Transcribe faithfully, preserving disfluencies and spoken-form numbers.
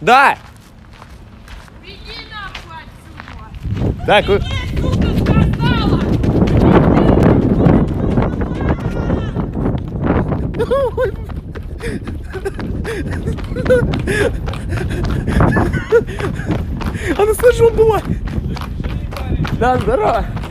Да. Иди нахуй отсюда. Так, ви- Иди, сука, сказала. А ну слышь, он была. Да, здорово.